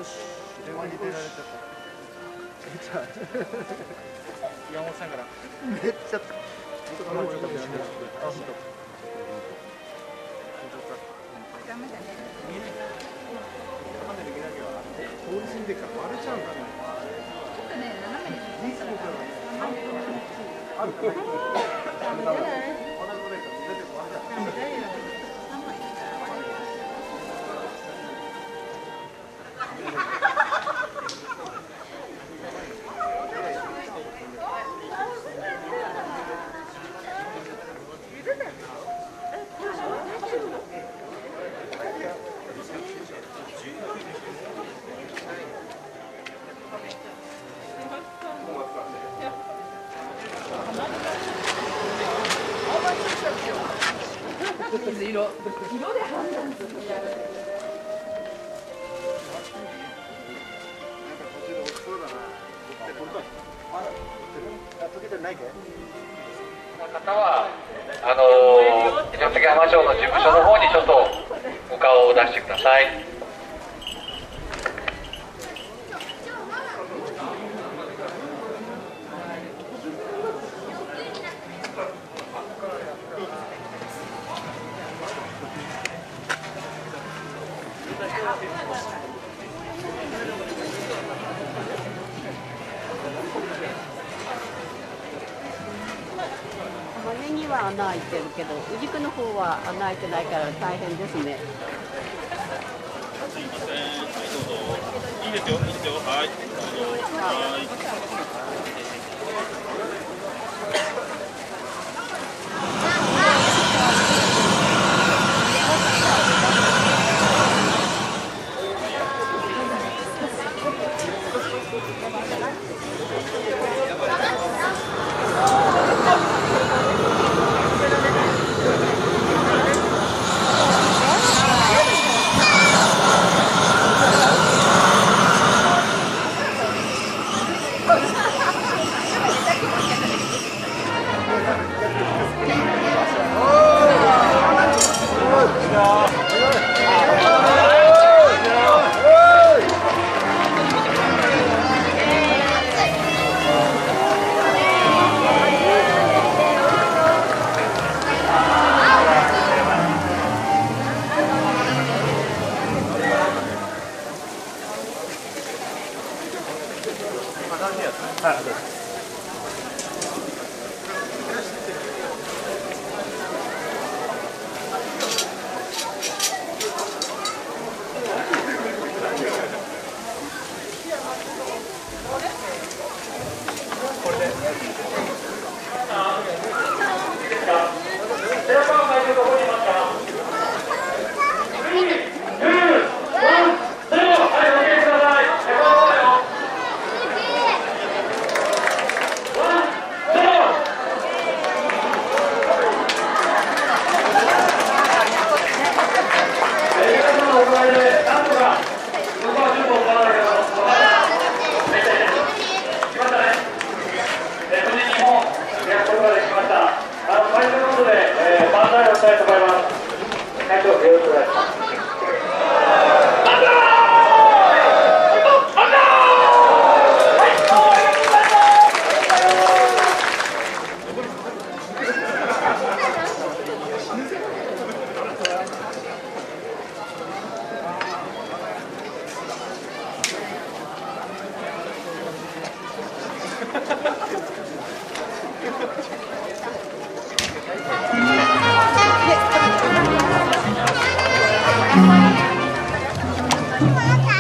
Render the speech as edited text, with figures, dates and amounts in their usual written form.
電話に出られちゃった。山本さんから。めっちゃ。 ダメだね。 通り過ぎてから割れちゃうんだね。 ちょっとね、斜めに。 あるかな。 色で判断する。 方は一関浜町の事務所の方にちょっとお顔を出してください。 玉ねぎは穴開いてるけど、うじくの方は穴開いてないから大変ですね。 すいません。はい、どうぞ。いいですよ、いいですよ。はい、どうぞ。はい。 Yes.